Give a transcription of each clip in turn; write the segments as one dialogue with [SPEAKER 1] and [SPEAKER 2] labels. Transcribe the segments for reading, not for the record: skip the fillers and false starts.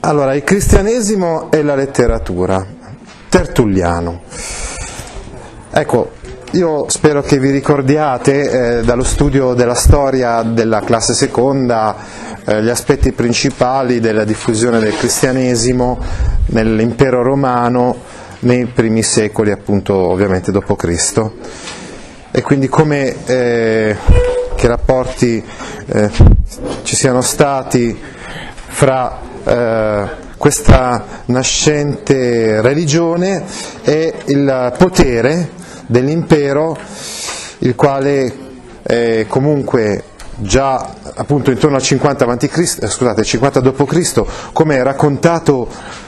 [SPEAKER 1] Allora, il cristianesimo e la letteratura, Tertulliano. Ecco, io spero che vi ricordiate dallo studio della storia della classe seconda gli aspetti principali della diffusione del cristianesimo nell'impero romano nei primi secoli, appunto, ovviamente dopo Cristo. E quindi come che rapporti ci siano stati fra questa nascente religione e il potere dell'impero, il quale comunque già appunto intorno al 50 d.C., come è raccontato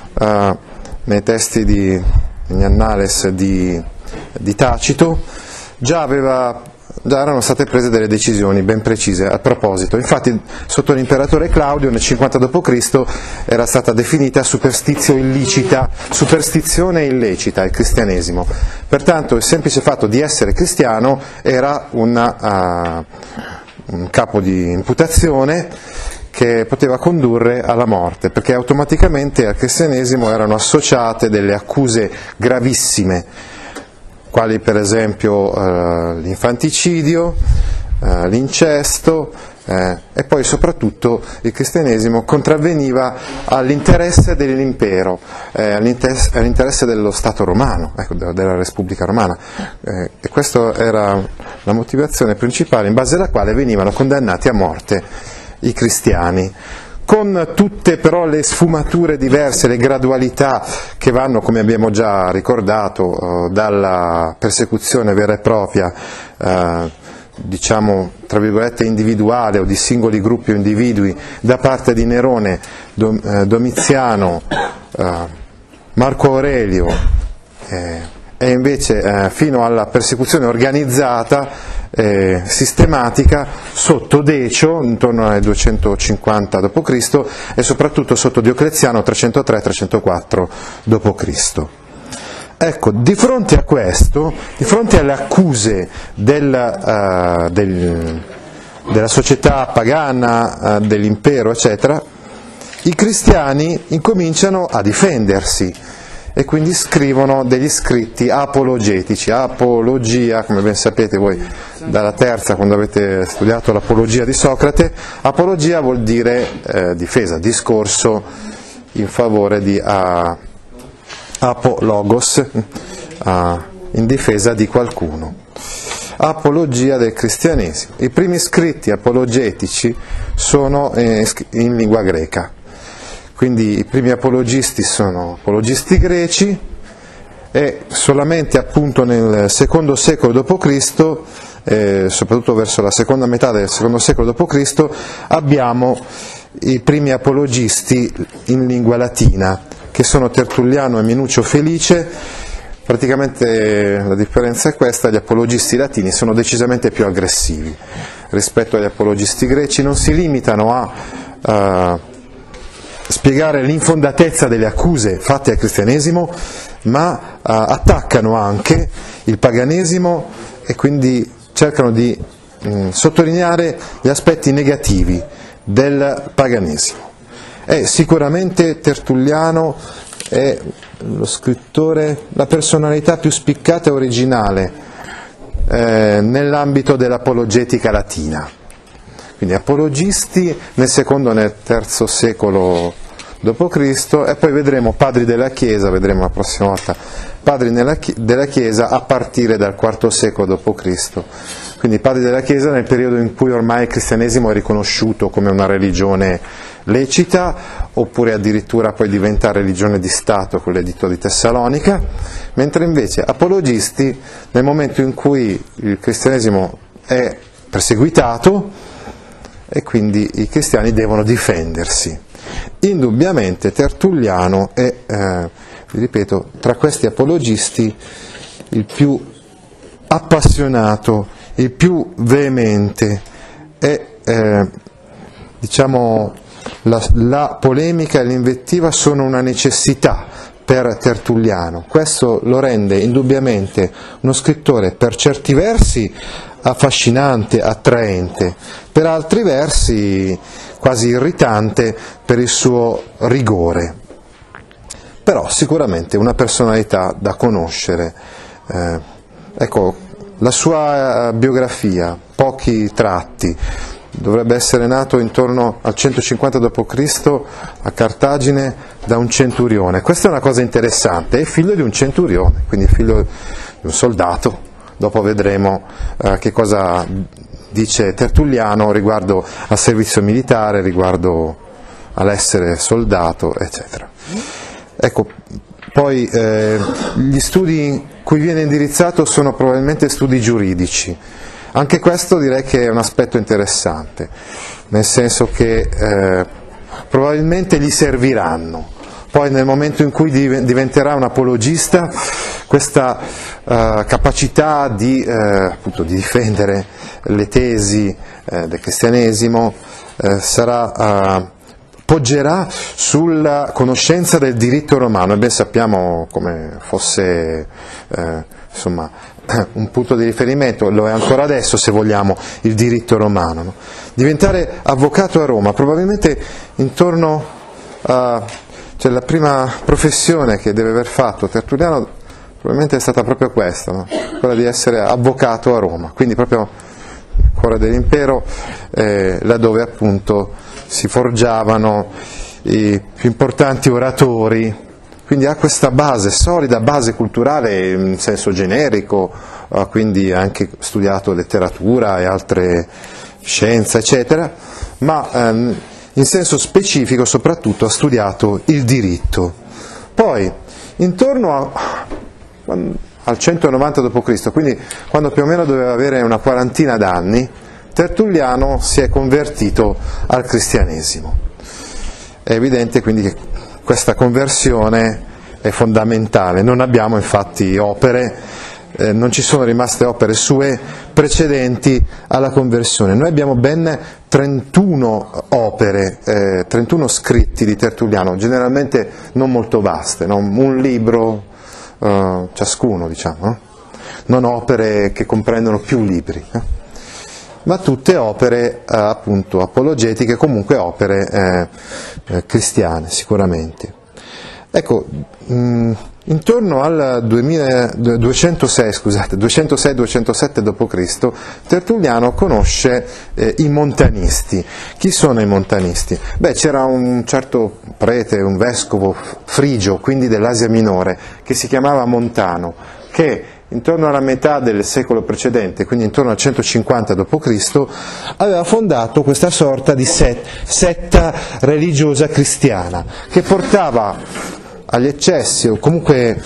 [SPEAKER 1] nei testi negli Annales di Tacito, già erano state prese delle decisioni ben precise a proposito. Infatti sotto l'imperatore Claudio nel 50 d.C. era stata definita superstizione illecita il cristianesimo. Pertanto il semplice fatto di essere cristiano era un capo di imputazione che poteva condurre alla morte, perché automaticamente al cristianesimo erano associate delle accuse gravissime, quali per esempio l'infanticidio, l'incesto, e poi soprattutto il cristianesimo contravveniva all'interesse dell'impero, all'interesse dello Stato romano, ecco, della Repubblica romana, e questa era la motivazione principale in base alla quale venivano condannati a morte i cristiani, con tutte però le sfumature diverse, le gradualità che vanno, come abbiamo già ricordato, dalla persecuzione vera e propria, diciamo tra virgolette individuale o di singoli gruppi o individui da parte di Nerone, Domiziano, Marco Aurelio, e invece fino alla persecuzione organizzata, sistematica, sotto Decio intorno al 250 d.C. e soprattutto sotto Diocleziano 303-304 d.C. Ecco, di fronte a questo, di fronte alle accuse della società pagana, dell'impero, eccetera, i cristiani incominciano a difendersi e quindi scrivono degli scritti apologetici. Apologia, come ben sapete voi dalla terza, quando avete studiato l'apologia di Socrate, apologia vuol dire difesa, discorso in favore di apologos, in difesa di qualcuno. Apologia del cristianesimo. I primi scritti apologetici sono in lingua greca. Quindi i primi apologisti sono apologisti greci, e solamente appunto nel secondo secolo d.C., soprattutto verso la seconda metà del secondo secolo d.C., abbiamo i primi apologisti in lingua latina, che sono Tertulliano e Minuccio Felice. Praticamente la differenza è questa: gli apologisti latini sono decisamente più aggressivi rispetto agli apologisti greci, non si limitano a spiegare l'infondatezza delle accuse fatte al cristianesimo, ma attaccano anche il paganesimo e quindi cercano di sottolineare gli aspetti negativi del paganesimo. E sicuramente Tertulliano è lo scrittore, la personalità più spiccata e originale nell'ambito dell'apologetica latina. Quindi apologisti nel secondo e nel terzo secolo d.C., e poi vedremo padri della Chiesa, vedremo la prossima volta, padri della Chiesa a partire dal IV secolo d.C. Quindi padri della Chiesa nel periodo in cui ormai il cristianesimo è riconosciuto come una religione lecita, oppure addirittura poi diventa religione di Stato con l'editto di Tessalonica, mentre invece apologisti nel momento in cui il cristianesimo è perseguitato e quindi i cristiani devono difendersi. Indubbiamente Tertulliano è, vi ripeto, tra questi apologisti il più appassionato, il più veemente, e diciamo la polemica e l'invettiva sono una necessità per Tertulliano. Questo lo rende indubbiamente uno scrittore per certi versi affascinante, attraente, per altri versi quasi irritante, per il suo rigore. Però sicuramente una personalità da conoscere. Ecco, la sua biografia, pochi tratti. Dovrebbe essere nato intorno al 150 d.C. a Cartagine da un centurione. Questa è una cosa interessante, è figlio di un centurione, quindi figlio di un soldato. Dopo vedremo che cosa dice Tertulliano riguardo al servizio militare, riguardo all'essere soldato, eccetera. Ecco, poi gli studi cui viene indirizzato sono probabilmente studi giuridici. Anche questo direi che è un aspetto interessante, nel senso che probabilmente gli serviranno. Poi nel momento in cui diventerà un apologista, questa capacità di difendere le tesi del cristianesimo poggerà sulla conoscenza del diritto romano, e ben sappiamo come fosse un punto di riferimento, lo è ancora adesso se vogliamo, il diritto romano. No? Diventare avvocato a Roma, probabilmente intorno a... cioè la prima professione che deve aver fatto Tertulliano probabilmente è stata proprio questa, no? Quella di essere avvocato a Roma, quindi proprio nel cuore dell'impero, laddove appunto si forgiavano i più importanti oratori. Quindi ha questa base, solida base culturale in senso generico, quindi ha anche studiato letteratura e altre scienze, eccetera, ma in senso specifico soprattutto ha studiato il diritto. Poi, intorno al 190 d.C., quindi quando più o meno doveva avere una quarantina d'anni, Tertulliano si è convertito al cristianesimo. È evidente quindi che questa conversione è fondamentale. Non abbiamo infatti opere, non ci sono rimaste opere sue precedenti alla conversione. Noi abbiamo ben 31 opere, 31 scritti di Tertulliano, generalmente non molto vaste, no? Un libro ciascuno, diciamo, no? Non opere che comprendono più libri, ma tutte opere appunto apologetiche, comunque opere cristiane sicuramente. Ecco, intorno al 206-207 d.C. Tertulliano conosce i montanisti. Chi sono i montanisti? Beh, c'era un certo prete, un vescovo frigio, quindi dell'Asia Minore, che si chiamava Montano, che intorno alla metà del secolo precedente, quindi intorno al 150 d.C., aveva fondato questa sorta di setta religiosa cristiana, che portava agli eccessi, o comunque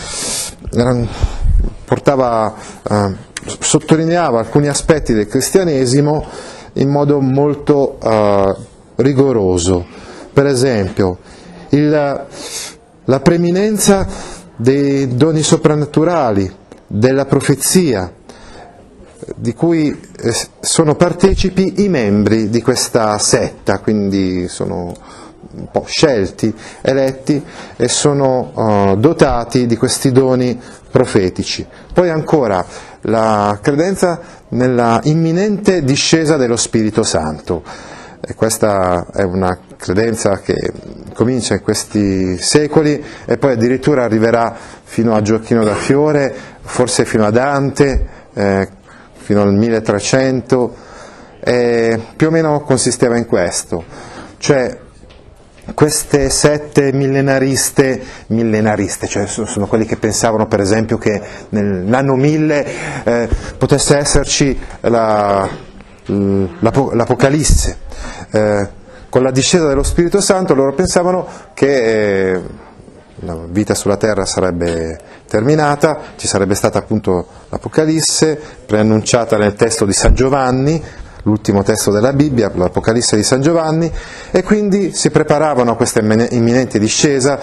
[SPEAKER 1] sottolineava alcuni aspetti del cristianesimo in modo molto rigoroso. Per esempio, la preeminenza dei doni soprannaturali, della profezia, di cui sono partecipi i membri di questa setta, quindi sono un po' scelti, eletti, e sono dotati di questi doni profetici. Poi ancora la credenza nella imminente discesa dello Spirito Santo, e questa è una credenza che comincia in questi secoli e poi addirittura arriverà fino a Gioacchino da Fiore, forse fino a Dante, fino al 1300, e più o meno consisteva in questo, cioè queste sette millenariste, cioè sono quelli che pensavano per esempio che nell'anno 1000 potesse esserci l'Apocalisse. Con la discesa dello Spirito Santo loro pensavano che la vita sulla terra sarebbe terminata, ci sarebbe stata appunto l'Apocalisse, preannunciata nel testo di San Giovanni, l'ultimo testo della Bibbia, l'Apocalisse di San Giovanni, e quindi si preparavano a questa imminente discesa,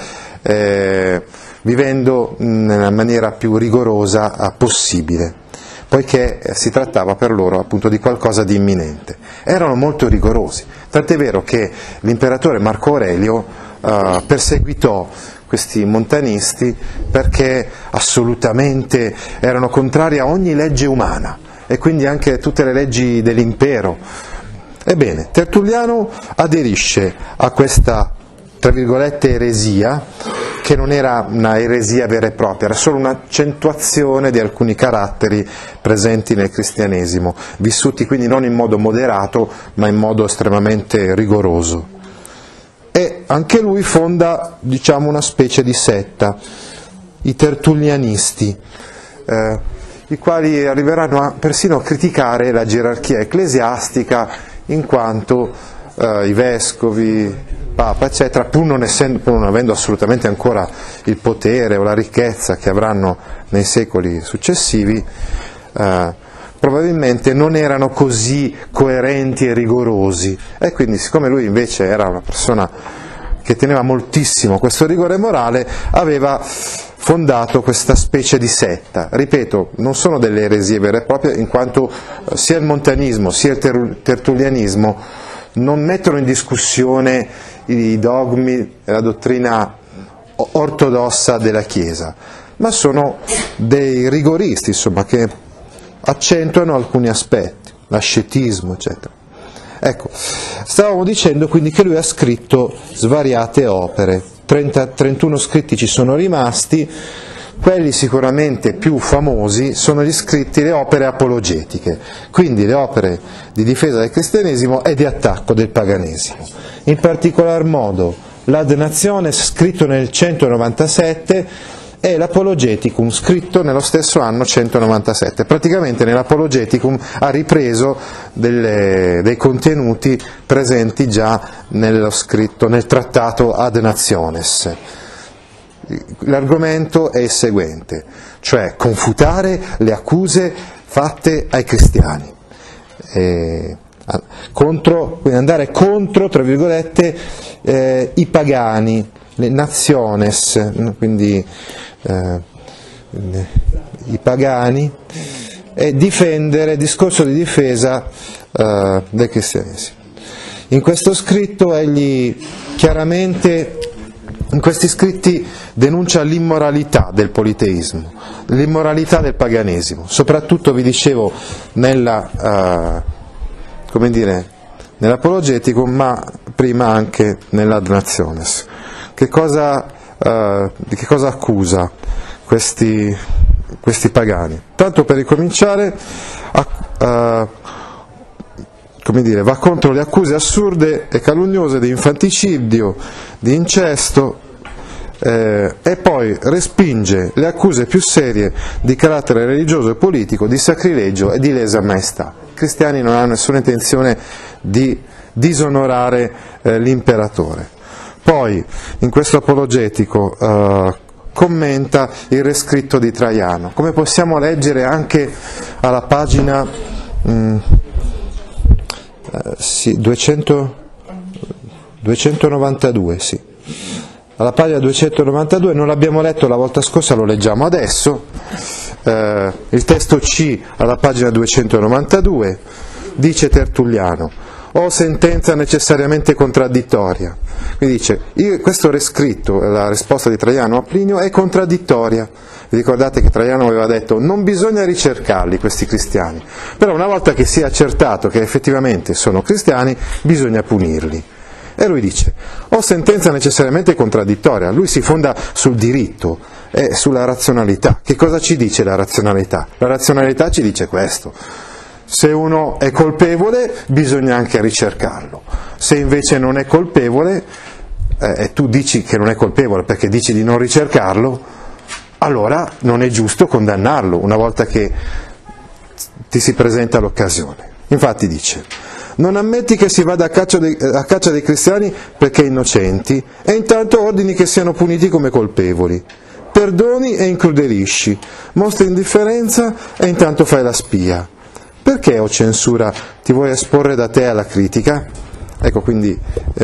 [SPEAKER 1] vivendo nella maniera più rigorosa possibile, poiché si trattava per loro appunto di qualcosa di imminente. Erano molto rigorosi, tant'è vero che l'imperatore Marco Aurelio perseguitò questi montanisti perché assolutamente erano contrari a ogni legge umana e quindi anche tutte le leggi dell'impero. Ebbene, Tertulliano aderisce a questa tra virgolette, eresia, che non era una eresia vera e propria, era solo un'accentuazione di alcuni caratteri presenti nel cristianesimo, vissuti quindi non in modo moderato, ma in modo estremamente rigoroso. E anche lui fonda, diciamo, una specie di setta, i tertullianisti, i quali arriveranno persino a criticare la gerarchia ecclesiastica, in quanto i vescovi, Papa, eccetera, pur non avendo assolutamente ancora il potere o la ricchezza che avranno nei secoli successivi, probabilmente non erano così coerenti e rigorosi, e quindi, siccome lui invece era una persona che teneva moltissimo questo rigore morale, aveva fondato questa specie di setta. Ripeto, non sono delle eresie vere e proprie, in quanto sia il montanismo sia il tertullianismo non mettono in discussione i dogmi e la dottrina ortodossa della Chiesa, ma sono dei rigoristi, insomma, che accentuano alcuni aspetti, l'ascetismo, eccetera. Ecco, stavamo dicendo quindi che lui ha scritto svariate opere, 31 scritti ci sono rimasti. Quelli sicuramente più famosi sono gli scritti, le opere apologetiche, quindi le opere di difesa del cristianesimo e di attacco del paganesimo. In particolar modo l'Ad Nationes, scritto nel 197, e l'Apologeticum, scritto nello stesso anno 197. Praticamente nell'Apologeticum ha ripreso dei contenuti presenti già nel trattato Ad Nationes. L'argomento è il seguente, cioè confutare le accuse fatte ai cristiani, quindi andare contro, tra virgolette, i pagani, le nationes, quindi i pagani, e difendere, discorso di difesa del cristianesimo. In questo scritto egli chiaramente, in questi scritti, denuncia l'immoralità del politeismo, l'immoralità del paganesimo, soprattutto, vi dicevo, nell'Apologeticum, ma prima anche nell'Ad Nationes. Di che cosa accusa questi pagani? Tanto per ricominciare, va contro le accuse assurde e calunniose di infanticidio, di incesto, e poi respinge le accuse più serie di carattere religioso e politico, di sacrilegio e di lesa maestà. I cristiani non hanno nessuna intenzione di disonorare l'imperatore. Poi, in questo apologetico, commenta il rescritto di Traiano, come possiamo leggere anche alla pagina 292, sì. Alla pagina 292, non l'abbiamo letto la volta scorsa, lo leggiamo adesso. Il testo C, alla pagina 292, dice Tertulliano: o sentenza necessariamente contraddittoria. Quindi dice, questo rescritto, la risposta di Traiano a Plinio, è contraddittoria. Vi ricordate che Traiano aveva detto: non bisogna ricercarli questi cristiani, però una volta che sia accertato che effettivamente sono cristiani, bisogna punirli. E lui dice, o sentenza necessariamente contraddittoria. Lui si fonda sul diritto e sulla razionalità. Che cosa ci dice la razionalità? La razionalità ci dice questo: se uno è colpevole bisogna anche ricercarlo, se invece non è colpevole, e tu dici che non è colpevole perché dici di non ricercarlo, allora non è giusto condannarlo una volta che ti si presenta l'occasione. Infatti dice: non ammetti che si vada a caccia dei cristiani perché innocenti, e intanto ordini che siano puniti come colpevoli. Perdoni e incrudelisci, mostri indifferenza e intanto fai la spia. Perché, o censura, ti vuoi esporre da te alla critica? Ecco, quindi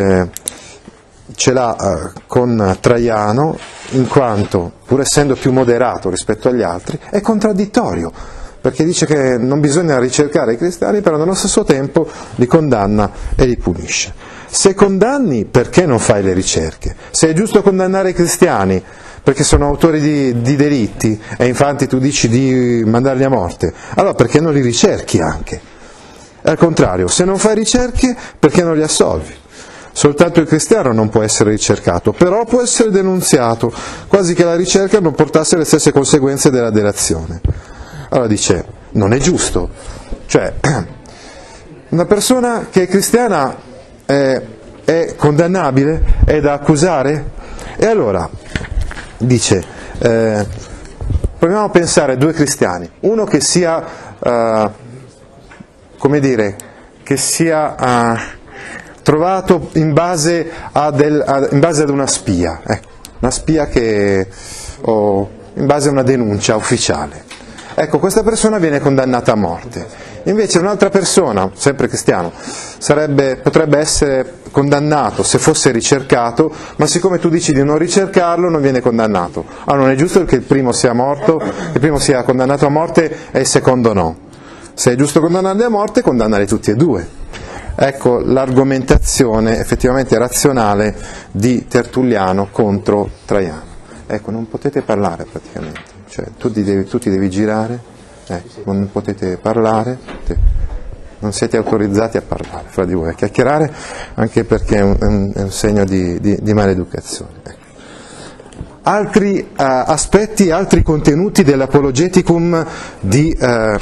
[SPEAKER 1] ce l'ha con Traiano, in quanto, pur essendo più moderato rispetto agli altri, è contraddittorio, perché dice che non bisogna ricercare i cristiani, però nello stesso tempo li condanna e li punisce. Se condanni, perché non fai le ricerche? Se è giusto condannare i cristiani perché sono autori di delitti, e infatti tu dici di mandarli a morte, allora perché non li ricerchi anche? Al contrario, se non fai ricerche, perché non li assolvi? Soltanto il cristiano non può essere ricercato, però può essere denunziato, quasi che la ricerca non portasse le stesse conseguenze della delazione. Allora dice, non è giusto. Cioè, una persona che è cristiana è condannabile? È da accusare? E allora, dice, proviamo a pensare a due cristiani, uno che sia, come dire, che sia trovato in base ad una spia, una spia o in base a una denuncia ufficiale. Ecco, questa persona viene condannata a morte. Invece un'altra persona, sempre cristiano, potrebbe essere condannato se fosse ricercato, ma siccome tu dici di non ricercarlo non viene condannato. Allora non è giusto che il primo sia morto, il primo sia condannato a morte e il secondo no. Se è giusto condannarli a morte, condannali tutti e due. Ecco l'argomentazione effettivamente razionale di Tertulliano contro Traiano. Ecco, non potete parlare praticamente. Cioè, tu ti devi girare, non potete parlare, non siete autorizzati a parlare fra di voi, a chiacchierare, anche perché è un segno di maleducazione. Ecco. Altri aspetti, altri contenuti dell'Apologeticum di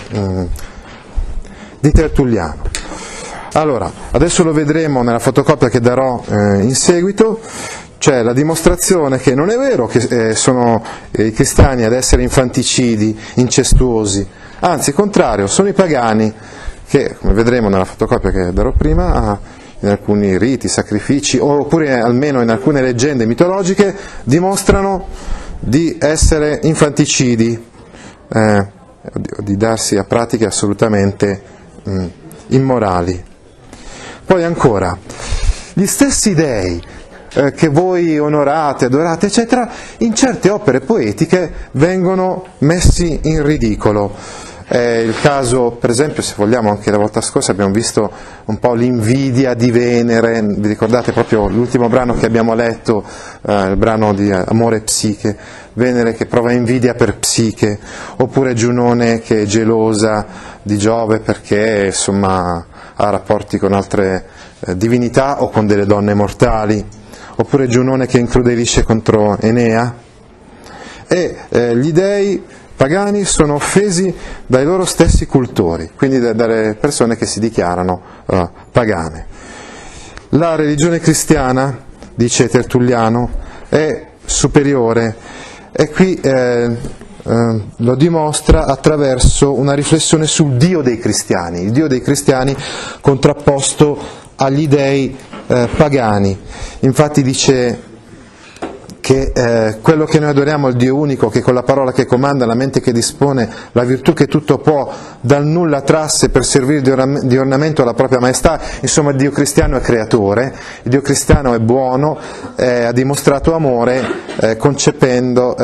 [SPEAKER 1] Tertulliano. Allora, adesso lo vedremo nella fotocopia che darò in seguito. C'è la dimostrazione che non è vero che sono i cristiani ad essere infanticidi, incestuosi, anzi, il contrario, sono i pagani che, come vedremo nella fotocopia che darò prima, in alcuni riti, sacrifici, oppure almeno in alcune leggende mitologiche, dimostrano di essere infanticidi, di darsi a pratiche assolutamente immorali. Poi ancora, gli stessi dei che voi onorate, adorate, eccetera, in certe opere poetiche vengono messi in ridicolo. Il caso, per esempio, se vogliamo, anche la volta scorsa abbiamo visto un po' l'invidia di Venere, vi ricordate proprio l'ultimo brano che abbiamo letto, il brano di Amore e Psiche, Venere che prova invidia per Psiche, oppure Giunone che è gelosa di Giove perché insomma ha rapporti con altre divinità o con delle donne mortali, oppure Giunone che incrudelisce contro Enea, e gli dei pagani sono offesi dai loro stessi cultori, quindi dalle persone che si dichiarano pagane. La religione cristiana, dice Tertulliano, è superiore e qui lo dimostra attraverso una riflessione sul Dio dei cristiani, il Dio dei cristiani contrapposto agli dei pagani. Infatti dice che quello che noi adoriamo è il Dio unico, che con la parola che comanda, la mente che dispone, la virtù che tutto può, dal nulla trasse per servire di ornamento alla propria maestà. Insomma, il Dio cristiano è creatore, il Dio cristiano è buono, ha dimostrato amore concependo,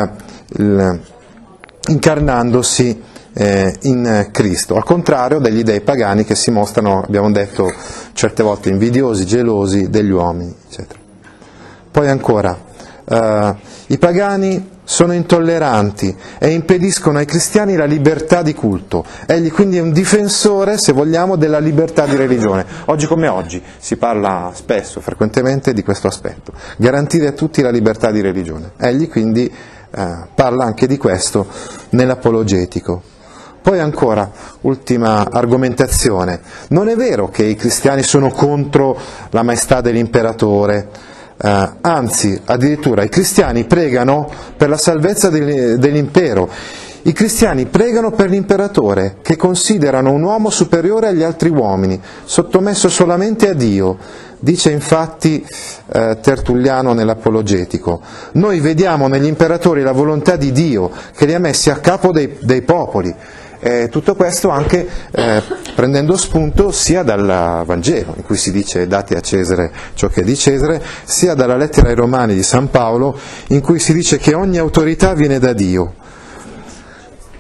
[SPEAKER 1] incarnandosi in Cristo, al contrario degli dei pagani che si mostrano, abbiamo detto certe volte, invidiosi, gelosi degli uomini, eccetera. Poi ancora, i pagani sono intolleranti e impediscono ai cristiani la libertà di culto. Egli quindi è un difensore, se vogliamo, della libertà di religione. Oggi come oggi si parla spesso, frequentemente, di questo aspetto, garantire a tutti la libertà di religione. Egli quindi parla anche di questo nell'Apologetico. Poi ancora, ultima argomentazione, non è vero che i cristiani sono contro la maestà dell'imperatore, anzi, addirittura i cristiani pregano per la salvezza dell'impero. I cristiani pregano per l'imperatore, che considerano un uomo superiore agli altri uomini, sottomesso solamente a Dio. Dice infatti Tertulliano nell'Apologetico: noi vediamo negli imperatori la volontà di Dio, che li ha messi a capo dei popoli. Tutto questo anche prendendo spunto sia dal Vangelo, in cui si dice date a Cesare ciò che è di Cesare, sia dalla lettera ai Romani di San Paolo, in cui si dice che ogni autorità viene da Dio.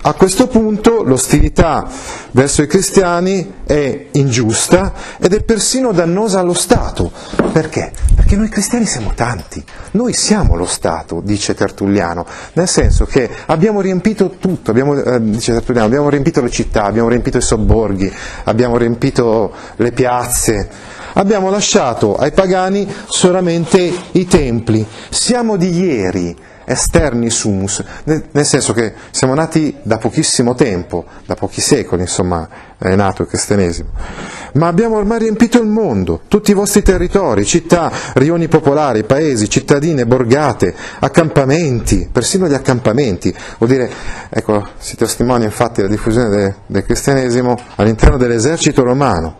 [SPEAKER 1] A questo punto l'ostilità verso i cristiani è ingiusta ed è persino dannosa allo Stato. Perché? Perché noi cristiani siamo tanti, noi siamo lo Stato, dice Tertulliano, nel senso che abbiamo riempito tutto, dice Tertulliano, abbiamo riempito le città, abbiamo riempito i sobborghi, abbiamo riempito le piazze, abbiamo lasciato ai pagani solamente i templi, siamo di ieri. Esterni sumus, nel senso che siamo nati da pochissimo tempo, da pochi secoli, insomma, è nato il cristianesimo, ma abbiamo ormai riempito il mondo, tutti i vostri territori, città, rioni popolari, paesi, cittadine, borgate, accampamenti, persino gli accampamenti, vuol dire, ecco, si testimonia infatti la diffusione del cristianesimo all'interno dell'esercito romano,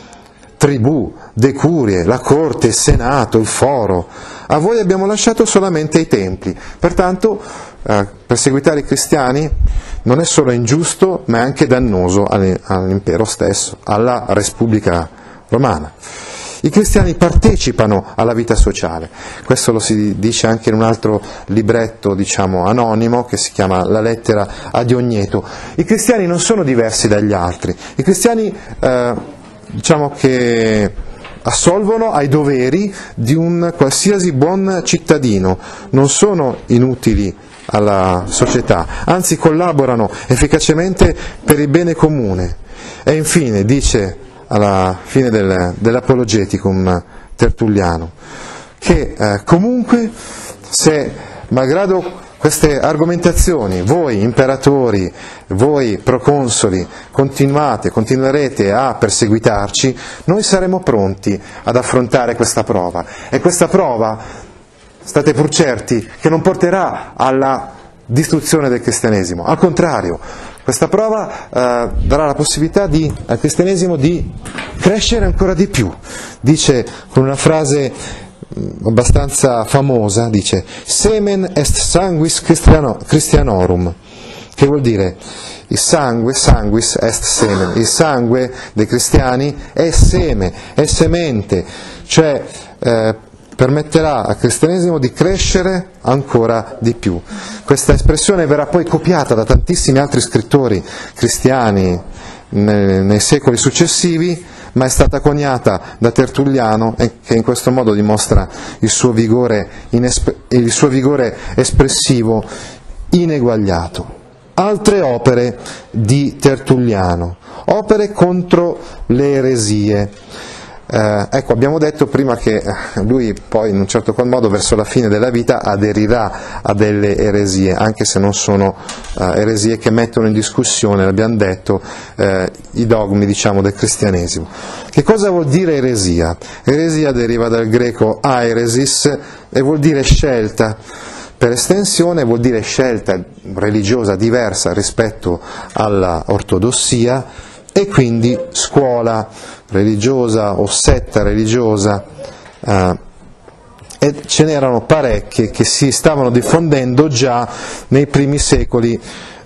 [SPEAKER 1] tribù, decurie, la corte, il senato, il foro. A voi abbiamo lasciato solamente i templi. Pertanto perseguitare i cristiani non è solo ingiusto, ma è anche dannoso all'impero stesso, alla Repubblica Romana. I cristiani partecipano alla vita sociale, questo lo si dice anche in un altro libretto, diciamo, anonimo, che si chiama La lettera a Diogneto. I cristiani non sono diversi dagli altri, i cristiani diciamo che assolvono ai doveri di un qualsiasi buon cittadino, non sono inutili alla società, anzi collaborano efficacemente per il bene comune. E infine dice alla fine dell'Apologeticum Tertulliano che comunque se, malgrado queste argomentazioni, voi imperatori, voi proconsoli, continuerete a perseguitarci, noi saremo pronti ad affrontare questa prova. E questa prova, state pur certi, che non porterà alla distruzione del cristianesimo. Al contrario, questa prova darà la possibilità al cristianesimo di crescere ancora di più. Dice con una frase abbastanza famosa, dice semen est sanguis Christianorum, che vuol dire il sangue, sanguis est semen, il sangue dei cristiani è seme, è semente, cioè permetterà al cristianesimo di crescere ancora di più. Questa espressione verrà poi copiata da tantissimi altri scrittori cristiani nei secoli successivi, ma è stata coniata da Tertulliano, che in questo modo dimostra il suo vigore espressivo ineguagliato. Altre opere di Tertulliano, opere contro le eresie. Ecco, abbiamo detto prima che lui poi in un certo qual modo verso la fine della vita aderirà a delle eresie, anche se non sono eresie che mettono in discussione, l'abbiamo detto, i dogmi, diciamo, del cristianesimo. Che cosa vuol dire eresia? Eresia deriva dal greco aeresis e vuol dire scelta. Per estensione vuol dire scelta religiosa diversa rispetto alla ortodossia, e quindi scuola religiosa o setta religiosa, e ce n'erano parecchie che si stavano diffondendo già nei primi secoli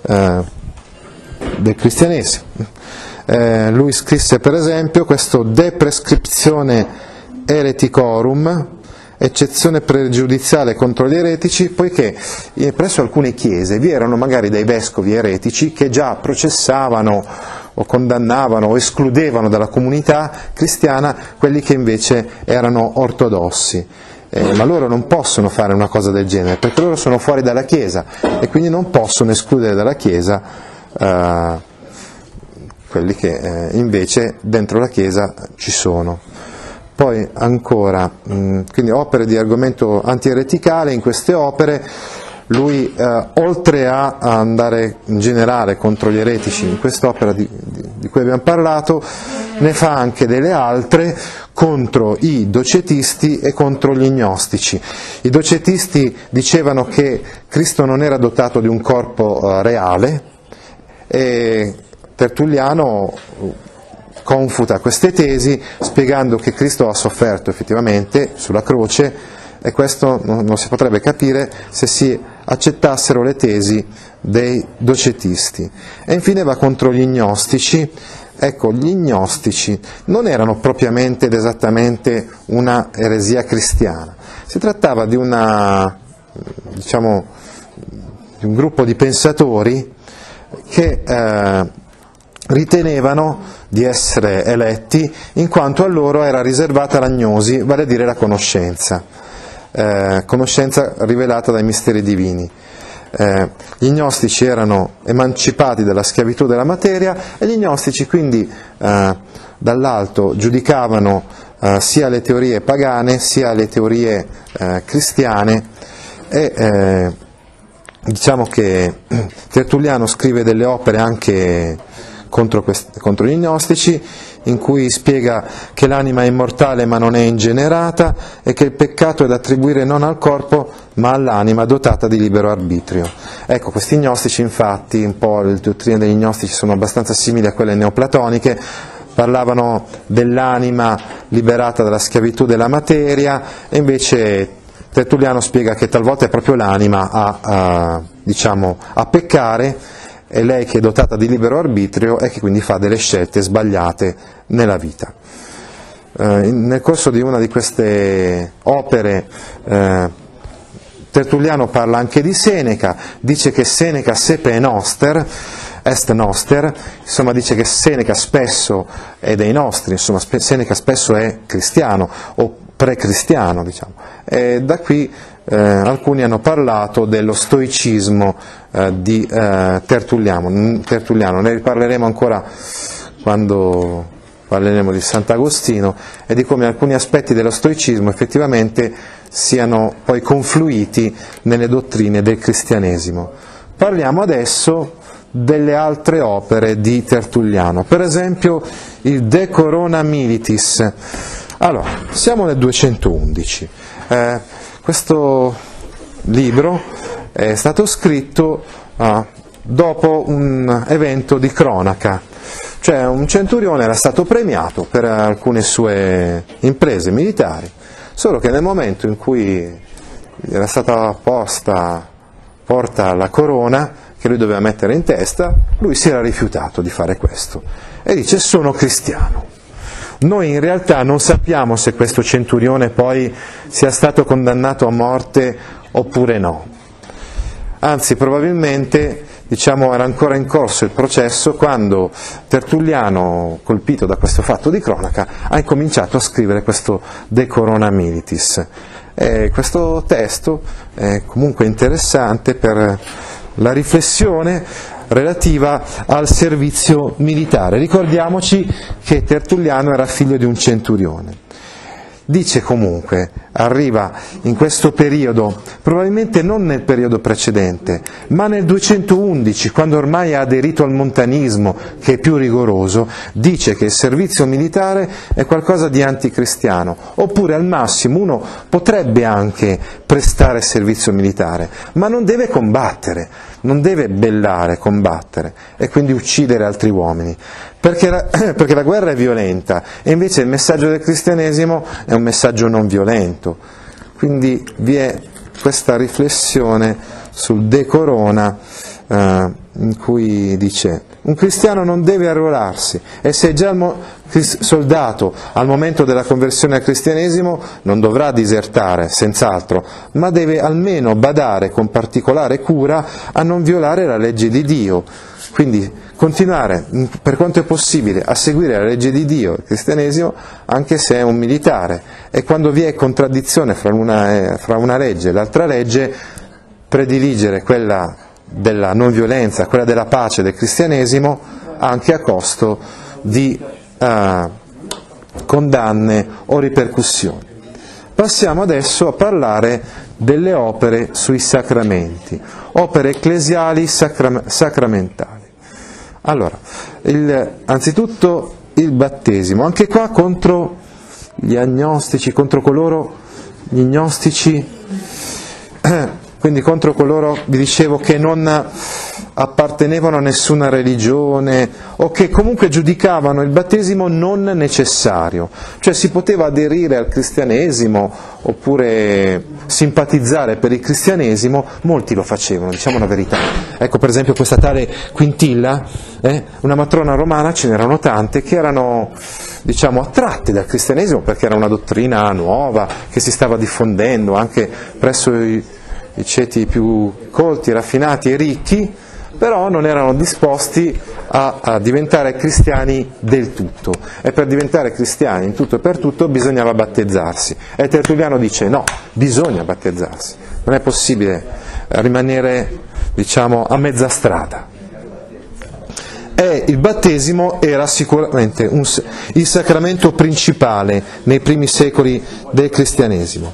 [SPEAKER 1] del cristianesimo. Lui scrisse per esempio questo De Prescriptione Ereticorum, eccezione pregiudiziale contro gli eretici, poiché presso alcune chiese vi erano magari dei vescovi eretici che già processavano o condannavano o escludevano dalla comunità cristiana quelli che invece erano ortodossi. Ma loro non possono fare una cosa del genere, perché loro sono fuori dalla Chiesa e quindi non possono escludere dalla Chiesa quelli che invece dentro la Chiesa ci sono. Poi ancora, quindi opere di argomento antiereticale. In queste opere lui, oltre a andare in generale contro gli eretici, in quest'opera di cui abbiamo parlato, ne fa anche delle altre contro i docetisti e contro gli gnostici. I docetisti dicevano che Cristo non era dotato di un corpo reale, e Tertulliano confuta queste tesi spiegando che Cristo ha sofferto effettivamente sulla croce, e questo non si potrebbe capire se si accettassero le tesi dei docetisti. E infine va contro gli gnostici. Ecco, gli gnostici non erano propriamente ed esattamente una eresia cristiana, si trattava di di un gruppo di pensatori che ritenevano di essere eletti in quanto a loro era riservata l'agnosi, vale a dire la conoscenza rivelata dai misteri divini. Gli gnostici erano emancipati dalla schiavitù della materia e gli gnostici quindi dall'alto giudicavano sia le teorie pagane sia le teorie cristiane e diciamo che Tertulliano scrive delle opere anche contro gli gnostici, in cui spiega che l'anima è immortale ma non è ingenerata e che il peccato è da attribuire non al corpo ma all'anima dotata di libero arbitrio. Ecco, questi gnostici infatti, un po' le dottrine degli gnostici sono abbastanza simili a quelle neoplatoniche, parlavano dell'anima liberata dalla schiavitù della materia, e invece Tertulliano spiega che talvolta è proprio l'anima a peccare, è lei che è dotata di libero arbitrio e che quindi fa delle scelte sbagliate nella vita. Nel corso di una di queste opere Tertulliano parla anche di Seneca, dice che Seneca sepe noster, est noster, insomma dice che Seneca spesso è dei nostri, insomma Seneca spesso è cristiano o pre-cristiano, diciamo. E da qui alcuni hanno parlato dello stoicismo di Tertulliano, ne riparleremo ancora quando parleremo di Sant'Agostino e di come alcuni aspetti dello stoicismo effettivamente siano poi confluiti nelle dottrine del cristianesimo. Parliamo adesso delle altre opere di Tertulliano, per esempio il De Corona Militis. Allora, siamo nel 211. Questo libro è stato scritto dopo un evento di cronaca, cioè un centurione era stato premiato per alcune sue imprese militari, solo che nel momento in cui era stata porta la corona che lui doveva mettere in testa, lui si era rifiutato di fare questo e dice: sono cristiano. Noi in realtà non sappiamo se questo centurione poi sia stato condannato a morte oppure no. Anzi, probabilmente, era ancora in corso il processo quando Tertulliano, colpito da questo fatto di cronaca, ha incominciato a scrivere questo De Corona Militis. Questo testo è comunque interessante per la riflessione relativa al servizio militare. Ricordiamoci che Tertulliano era figlio di un centurione. Dice comunque, arriva in questo periodo, probabilmente non nel periodo precedente, ma nel 211, quando ormai ha aderito al montanismo, che è più rigoroso, dice che il servizio militare è qualcosa di anticristiano, oppure al massimo uno potrebbe anche prestare servizio militare, ma non deve combattere, non deve bellare, combattere e quindi uccidere altri uomini, perché la guerra è violenta e invece il messaggio del cristianesimo è un messaggio non violento. Quindi vi è questa riflessione sul De Corona in cui dice: un cristiano non deve arruolarsi e se è già soldato al momento della conversione al cristianesimo non dovrà disertare, senz'altro, ma deve almeno badare con particolare cura a non violare la legge di Dio. Quindi continuare, per quanto è possibile, a seguire la legge di Dio, il cristianesimo, anche se è un militare. E quando vi è contraddizione fra una legge e l'altra legge, prediligere quella della non violenza, quella della pace del cristianesimo, anche a costo di condanne o ripercussioni. Passiamo adesso a parlare delle opere sui sacramenti, opere ecclesiali sacramentali. Allora, anzitutto il battesimo, anche qua contro gli agnostici, gli gnostici, quindi contro coloro, vi dicevo, che non appartenevano a nessuna religione o che comunque giudicavano il battesimo non necessario, cioè si poteva aderire al cristianesimo oppure simpatizzare per il cristianesimo, molti lo facevano, diciamo la verità. Ecco, per esempio questa tale Quintilla, una matrona romana, ce n'erano tante che erano, attratte dal cristianesimo perché era una dottrina nuova che si stava diffondendo anche presso i ceti più colti, raffinati e ricchi, però non erano disposti a diventare cristiani del tutto, e per diventare cristiani in tutto e per tutto bisognava battezzarsi, e Tertulliano dice no, bisogna battezzarsi, non è possibile rimanere, diciamo, a mezza strada. E il battesimo era sicuramente il sacramento principale nei primi secoli del cristianesimo.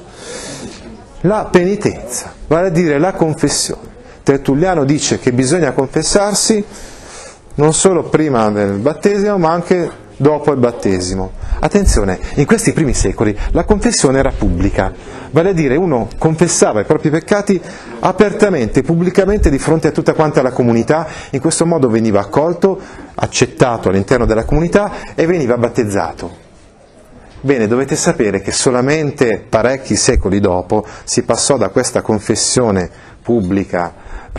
[SPEAKER 1] La penitenza, vale a dire la confessione. Tertulliano dice che bisogna confessarsi non solo prima del battesimo, ma anche dopo il battesimo. Attenzione, in questi primi secoli la confessione era pubblica, vale a dire uno confessava i propri peccati apertamente, pubblicamente di fronte a tutta quanta la comunità, in questo modo veniva accolto, accettato all'interno della comunità e veniva battezzato. Bene, dovete sapere che solamente parecchi secoli dopo si passò da questa confessione pubblica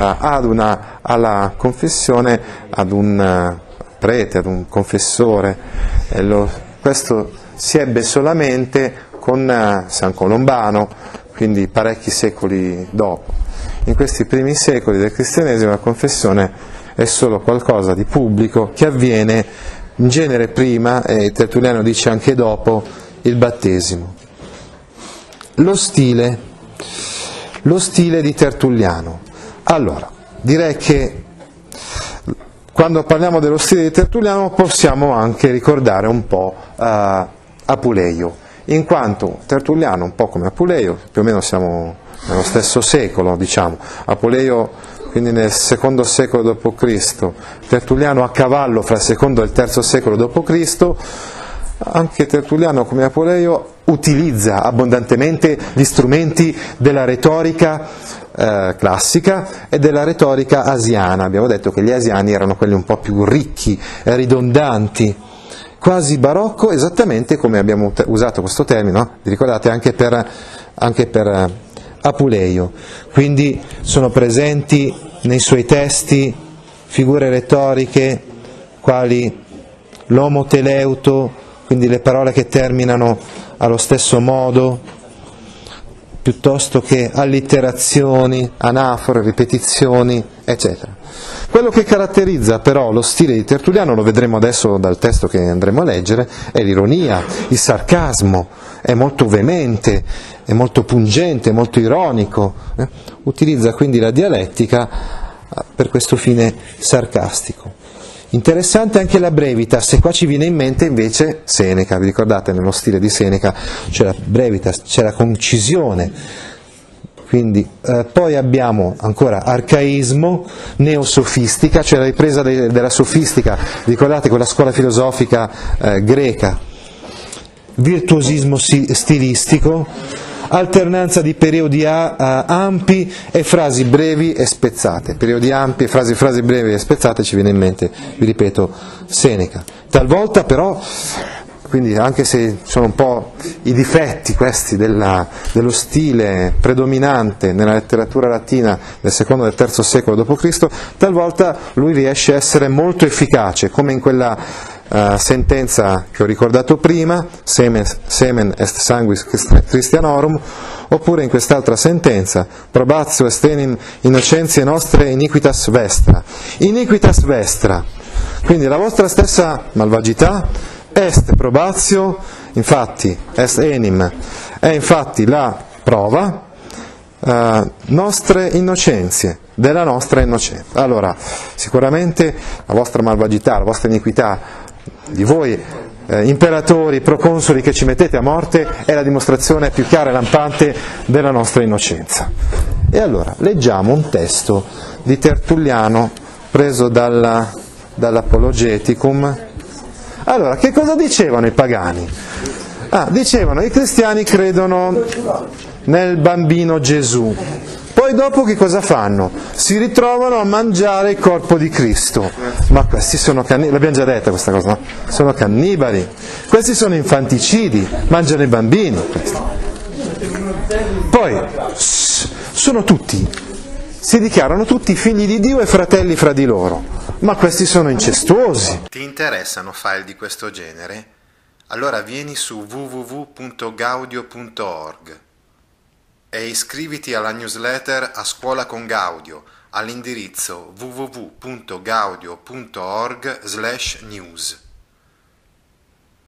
[SPEAKER 1] alla confessione ad un prete, ad un confessore. Questo si ebbe solamente con San Colombano, quindi parecchi secoli dopo. In questi primi secoli del cristianesimo la confessione è solo qualcosa di pubblico che avviene in genere prima, e Tertulliano dice anche dopo, il battesimo. Lo stile di Tertulliano. Allora, direi che quando parliamo dello stile di Tertulliano possiamo anche ricordare un po' Apuleio, in quanto Tertulliano, un po' come Apuleio, più o meno siamo nello stesso secolo, diciamo, Apuleio quindi nel secondo secolo d.C., Tertulliano a cavallo fra il secondo e il terzo secolo d.C., anche Tertulliano come Apuleio utilizza abbondantemente gli strumenti della retorica classica e della retorica asiana. Abbiamo detto che gli asiani erano quelli un po' più ricchi, ridondanti, quasi barocco, esattamente come abbiamo usato questo termine, no? Vi ricordate, anche per Apuleio. Quindi sono presenti nei suoi testi figure retoriche quali l'omoteleuto, quindi le parole che terminano allo stesso modo, piuttosto che allitterazioni, anafore, ripetizioni, eccetera. Quello che caratterizza però lo stile di Tertulliano, lo vedremo adesso dal testo che andremo a leggere, è l'ironia, il sarcasmo, è molto veemente, è molto pungente, è molto ironico, utilizza quindi la dialettica per questo fine sarcastico. Interessante anche la brevitas, e qua ci viene in mente invece Seneca, vi ricordate, nello stile di Seneca c'è la brevitas, c'è la concisione, quindi poi abbiamo ancora arcaismo, neosofistica, cioè la ripresa della sofistica, ricordate quella scuola filosofica greca, virtuosismo stilistico, alternanza di periodi ampi e frasi brevi e spezzate. Periodi ampi e frasi brevi e spezzate, ci viene in mente, vi ripeto, Seneca. Talvolta però, quindi anche se sono un po' i difetti questi dello stile predominante nella letteratura latina del secondo e del terzo secolo d.C., talvolta lui riesce a essere molto efficace, come in quella sentenza che ho ricordato prima, semen est sanguis Christianorum, oppure in quest'altra sentenza, probatio est enim innocentiae nostre iniquitas vestra. Iniquitas vestra, quindi la vostra stessa malvagità, est probatio, infatti, est enim, è infatti la prova, nostre innocenzie, della nostra innocenza. Allora, sicuramente la vostra malvagità, la vostra iniquità di voi imperatori, proconsoli che ci mettete a morte, è la dimostrazione più chiara e lampante della nostra innocenza. E allora leggiamo un testo di Tertulliano preso dall'Apologeticum. Allora, che cosa dicevano i pagani? Dicevano: i cristiani credono nel bambino Gesù. Poi dopo che cosa fanno? Si ritrovano a mangiare il corpo di Cristo. Ma questi sono cannibali, l'abbiamo già detta questa cosa, no? Sono cannibali, questi sono infanticidi, mangiano i bambini. Questi. Poi sono tutti, si dichiarano tutti figli di Dio e fratelli fra di loro, ma questi sono incestuosi.
[SPEAKER 2] Ti interessano file di questo genere? Allora vieni su www.gaudio.org e iscriviti alla newsletter A Scuola con Gaudio all'indirizzo www.gaudio.org/news.